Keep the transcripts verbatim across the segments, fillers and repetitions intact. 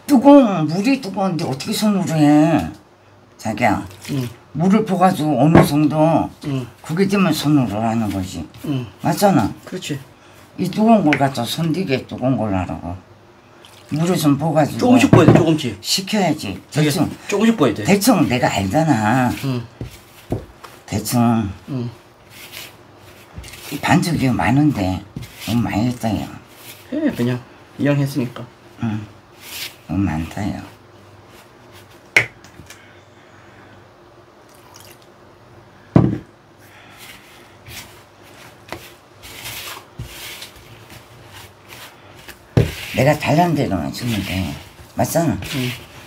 뜨거운 물이 뜨거운데 어떻게 손으로 해? 자기야. 응. 물을 부어가지고 어느 정도 응. 그게 되면 손으로 하는 거지. 응. 맞잖아. 그렇지. 이 뜨거운 걸 갖다 손디게 뜨거운 걸 하라고. 물을 좀 부어가지고 조금씩 부어야 돼. 조금씩. 식혀야지. 대충. 조금씩 부어야 돼. 대충 내가 알잖아. 응. 대충. 응. 이 반죽이 많은데 너무 많이 했다 야. 해 그냥 이왕 했으니까. 응. 너무 많다 야. 내가 달란 대로만 주면 돼. 맞잖아. 응.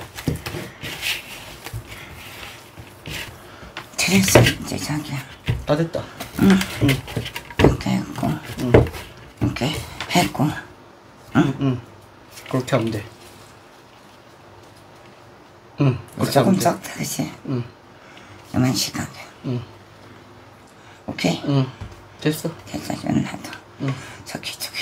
잘했어 이제 자기야. 다 됐다. 응. 응. 이렇게 했고. 응. 이렇게 했고. 응. 응. 응. 그렇게 하면 돼. 응. 조금 썩다 그치? 응. 요만씩 하게. 응. 오케이? 응. 됐어. 됐어 이건 놔둬. 응. 저기 저기.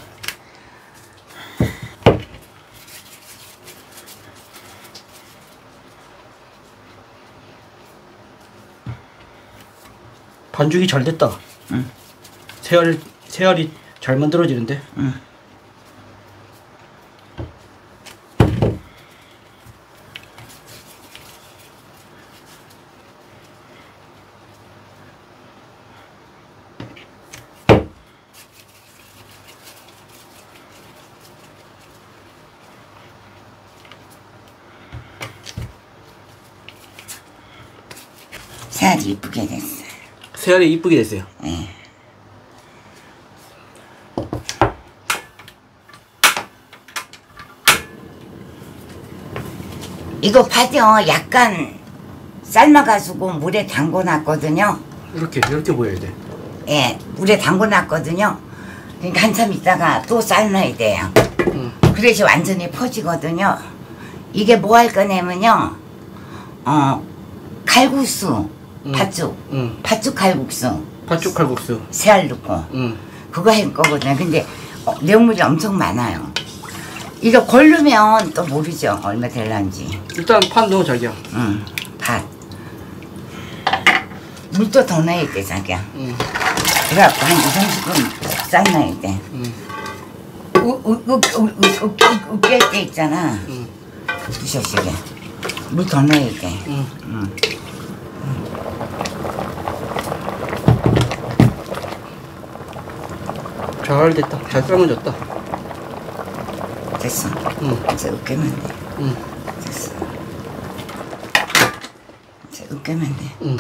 반죽이 잘 됐다. 응. 새알, 새알이 잘 만들어지는데? 응. 새알이 이쁘게 됐어요. 새알이 이쁘게 됐어요. 네. 이거 파죠. 약간 삶아가지고 물에 담궈놨거든요. 이렇게 이렇게 보여야 돼. 예, 물에 담궈놨거든요. 그러니까 한참 있다가 또 삶아야 돼요. 응. 그래야지 완전히 퍼지거든요. 이게 뭐 할 거냐면요. 어, 칼국수, 응. 팥죽, 응. 팥죽 칼국수. 팥죽 칼국수. 새알 넣고. 응. 그거 할 거거든요. 근데 어, 내용물이 엄청 많아요. 이거 고르면 또 모르죠. 얼마 될란지. 일단 팥 넣어 자기야. 응, 팥. 물도 더 넣어야 돼, 자기야. 응. 그래갖고 한 이, 삼십 분 삶아야 돼. 응. 으깨 때 있잖아. 응. 부셔지게. 물 더 넣어야 돼. 응. 응. 잘 됐다. 잘 삶아졌다. 됐어. 응. 이제 으깨면 돼. 응. 됐어. 이제 으깨면 돼. 응.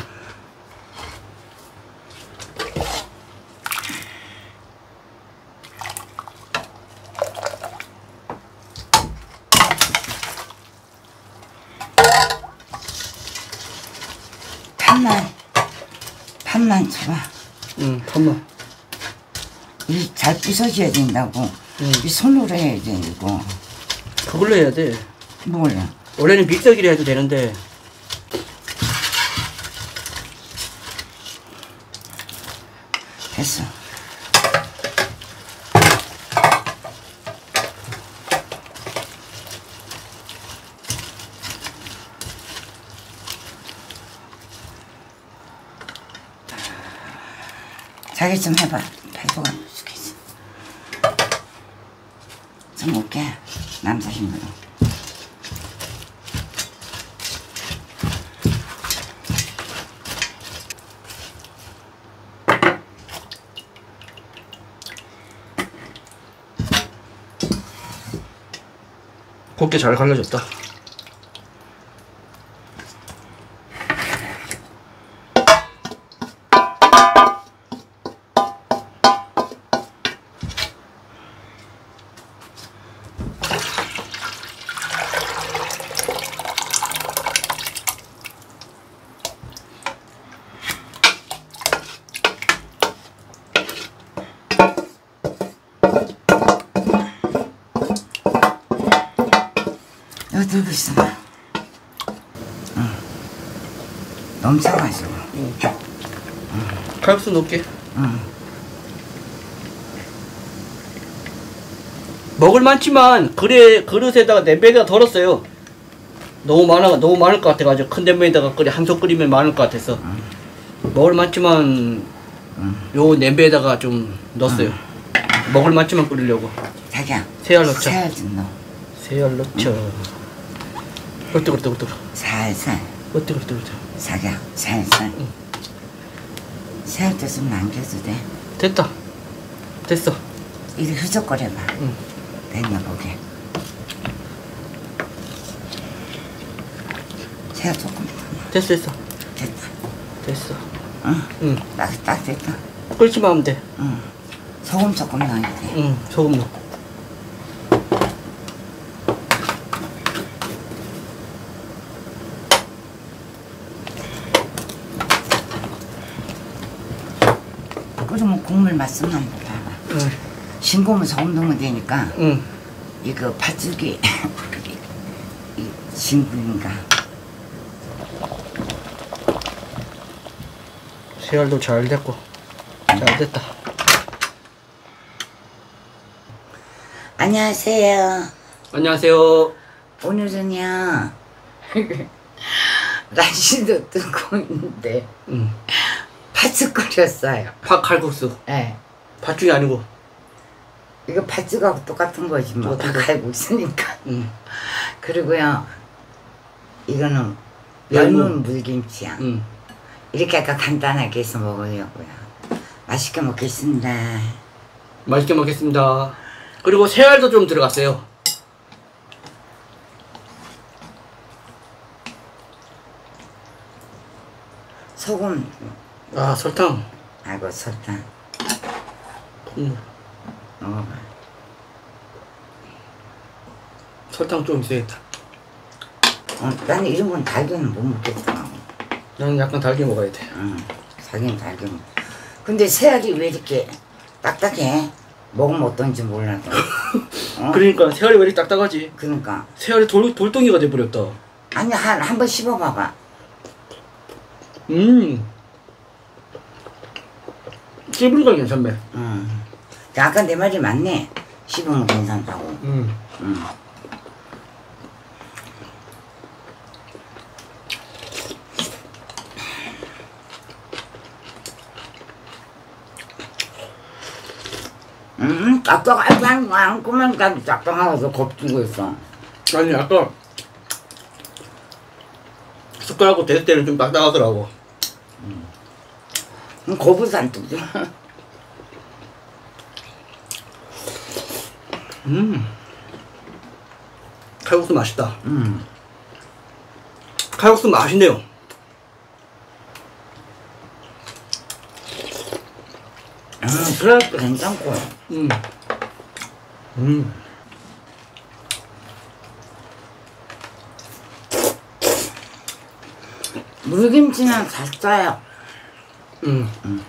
판만, 판만 줘봐. 응. 팥만. 이 잘 부서져야 된다고. 응. 이 손으로 해야 돼, 이거. 그걸로 해야 돼. 몰라. 원래는 믹서기로 해도 되는데. 됐어. 자기 좀 해봐. 발도가 죽겠어. 좀 올게. 남자 힘으로. 곱게 잘 갈라졌다. 여기 들고 있어봐. 응. 넘쳐가지고. 응. 응. 칼국수 넣을게. 응. 먹을 만치만 그래 그릇에다가 냄비에다가 덜었어요. 너무 많아 너무 많을 것 같아가지고 큰 냄비에다가 끓여 한 솥 끓이면 많을 것 같아서 응. 먹을 만치만 응. 요 냄비에다가 좀 넣었어요. 응. 먹을 만치만 끓이려고. 자기야. 새알 넣자. 새알 좀 넣어. 새알 넣자. 어뜨거 어뜨거 어뜨거. 살살. 어뜨거 어뜨거 어뜨거. 자기야 살살. 응. 새알 좀 남겨도 돼. 됐다. 됐어. 이리 흐적거려봐. 응. 됐나 보게. 새알 조금 더. 됐어 됐어. 됐다. 됐어. 응. 응. 딱, 딱 됐다. 끓지만 하면 돼. 응. 소금 조금 넣어야 돼. 응. 소금 넣어. 끓으면 국물 맛좀 한번 봐봐. 응. 싱거우면 소금 넣으면 되니까. 응. 이거 팥죽이 이 싱거운가. 새알도 잘 됐고 잘 됐다. 안녕하세요. 안녕하세요. 오늘은요 날씨도 뜨고 있는데 응. 팥죽 끓였어요. 팥 칼국수. 네. 팥죽이 아니고. 이거 팥죽하고 똑같은 거지 뭐. 다 갈고 있으니까. 응. 그리고요 이거는 열무. 열무 물김치야. 응. 이렇게 아까 간단하게 해서 먹으려고요. 맛있게 먹겠습니다. 맛있게 먹겠습니다. 그리고 새알도 좀 들어갔어요. 소금. 아 설탕. 아이고 설탕. 응. 먹어봐. 설탕 좀 있어야겠다. 어, 나는 이런 건 달걀은 못 먹겠다. 나는 약간 달게 먹어야 돼. 응, 자기는 달걀. 근데 새알이 왜 이렇게 딱딱해? 먹으면 어떤지 몰라도. 어? 그러니까 새알이 왜 이렇게 딱딱하지? 그러니까. 새알이 돌, 돌덩이가 돼버렸다. 아니 한 한 번 씹어봐봐. 음. 씹으니까 괜찮네. 응. 아까 내 말이 맞네. 씹으면 괜찮다고. 음. 응. 음, 딱딱하지 않고만 가도 딱딱하면서 겁주고 있어. 아니 아까 숟가락으로 댈 때는 좀 딱딱하더라고. 음, 겁을 안 뜨죠. 음. 칼국수 맛있다. 음. 칼국수 맛있네요. 음, 그래도 괜찮고. 음. 음. 물김치는 잘 써요. 음. 음.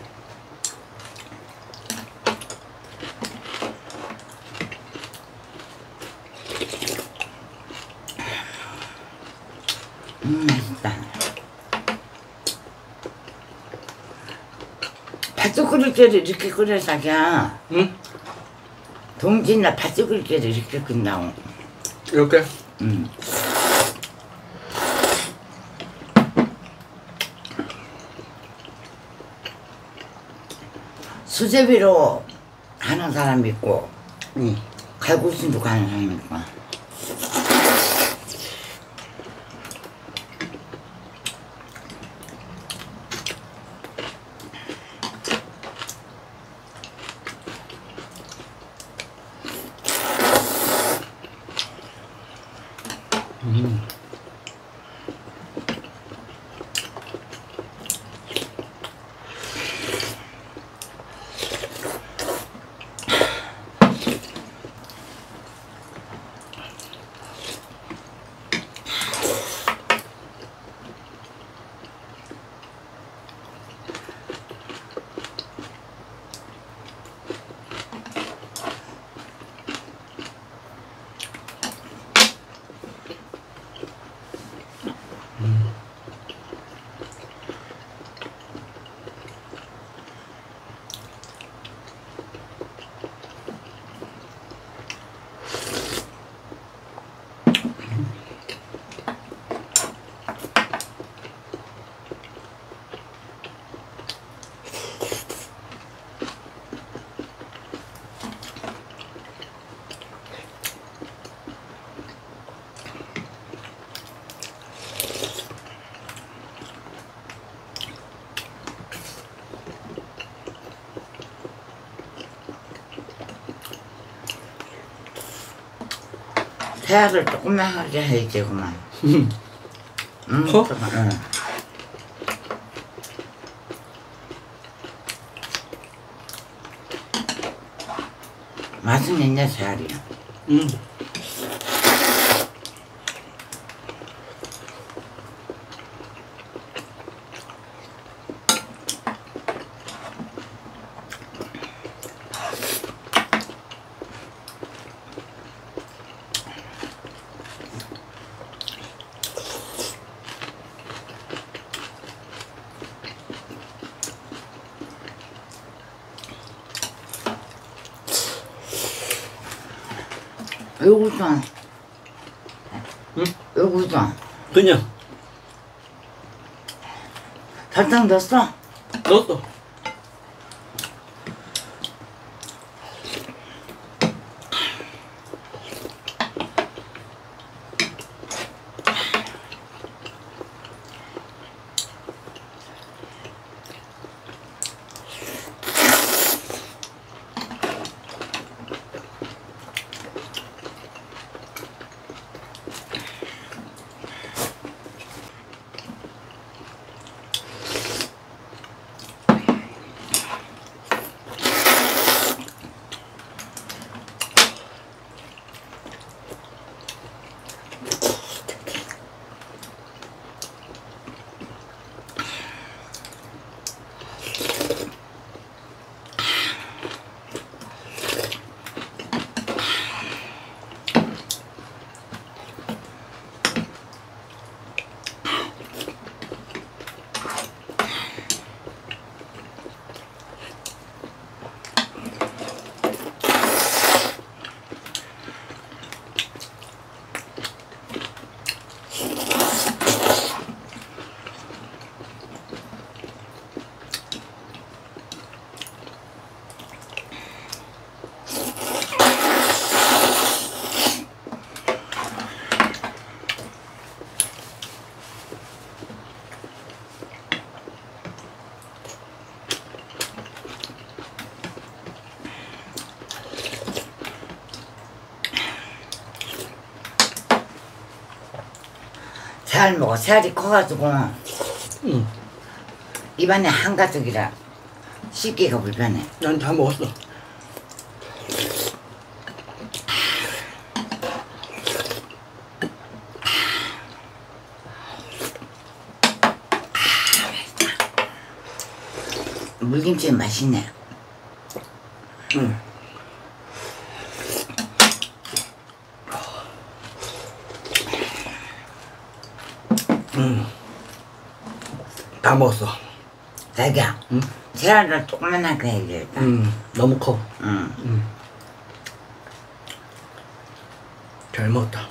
음, 맛있다. 팥죽 끓일 때도 이렇게 끓여, 자기야. 응? 동진나 팥죽 끓일 때도 이렇게 끓인다고. 이렇게? 음. 수제비로 하는 사람이 있고, 응. 칼국수도 가는 사람이 있고. 음. 새알을 조금만 하게 해야지 그만. 음. 응? 커? 응. 맛은 있네 새알이. 음. 여기서 응? 여기서 그냥 설탕 넣었어? 넣었어. 새알 먹어. 새알이 커가지고 응. 입안에 한가득이라 씹기가 불편해. 난 다 먹었어. 물김치 맛있네. 응. 응. 다 먹었어. 자기야, 응? 새알을 조그만하게 해야겠다. 응. 너무 커. 응. 응. 잘 먹었다.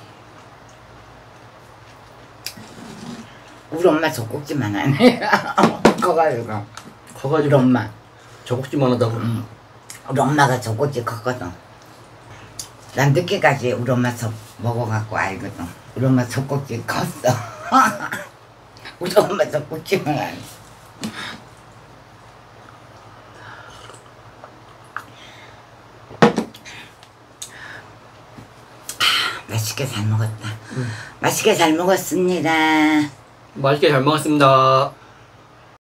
우리 엄마 젖꼭지만 하네. 커가지고. 우리 커가지고 엄마. 젖꼭지만 하다고. 응. 우리 엄마가 젖꼭지 컸거든. 난 늦게까지 우리 엄마 젖 먹어갖고 알거든. 우리 엄마 젖꼭지 컸어. 우리 엄마 젖꼭지만 하네. 맛있게 잘 먹었다. 응. 맛있게 잘 먹었습니다. 맛있게 잘 먹었습니다.